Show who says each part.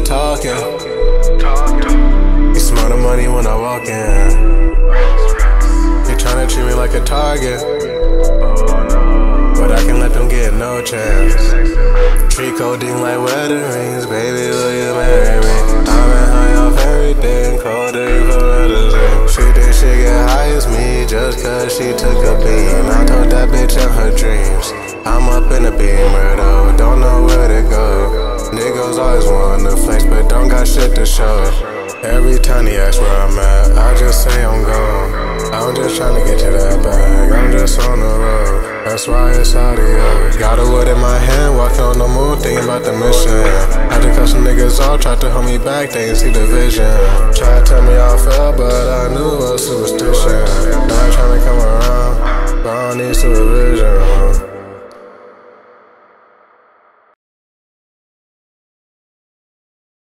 Speaker 1: talking. You smell the money when I walk in. You tryna treat me like a target, but I can let them get no chance. Treat codeine like wedding rings, baby, will you marry me? I've been high off everything, codeine for medicine. She think she get high as me just cause she took a beam. I told that bitch in her dreams, I'm up in a beamer though, don't know where to go. Niggas always wanna flex but don't got shit to show. Every time he asks where I'm at, I just say I'm gone. I'm just tryna get to that bag, I'm just on the road. That's why it's audio. Got a wood in my hand, walking on the moon, thinking about the mission. Had to cut some niggas off, tried to hold me back, they didn't see the vision. Tried to tell me I fell, but I knew it was superstition. Now I'm tryna come around, but I don't need supervision.